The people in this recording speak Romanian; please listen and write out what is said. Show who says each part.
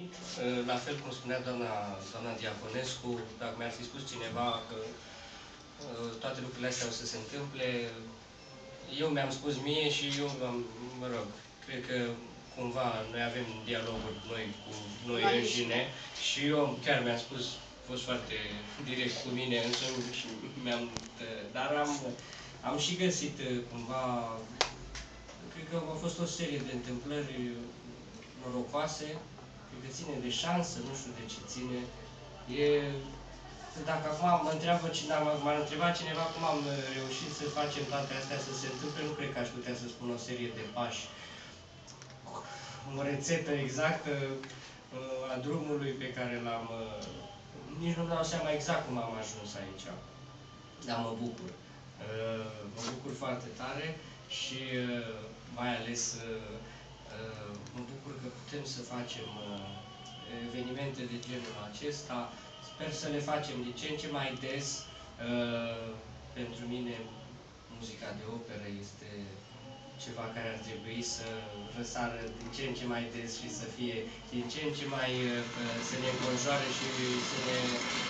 Speaker 1: la fel cum spunea doamna Diaconescu, dacă mi-ar fi spus cineva că toate lucrurile astea o să se întâmple, eu mi-am spus mie și eu, mă rog, cred că cumva noi avem dialoguri noi cu noi înșine și eu chiar mi-am spus, a fost foarte direct cu mine însumi și dar am și găsit cumva, cred că a fost o serie de întâmplări norocoase, cred că ține de șansă, nu știu de ce ține. Dacă acum m-ar întreba cineva cum am reușit să facem toate astea să se întâmple, nu cred că aș putea să spun o serie de pași, o rețetă exactă a drumului pe care l-am... Nici nu-mi dau seama exact cum am ajuns aici, dar mă bucur. Mă bucur foarte tare și mai ales mă bucur că putem să facem evenimente de genul acesta. Sper să le facem din ce în ce mai des. Pentru mine, muzica de operă este ceva care ar trebui să răsară din ce în ce mai des și să fie din ce în ce mai, să ne înconjoare și să ne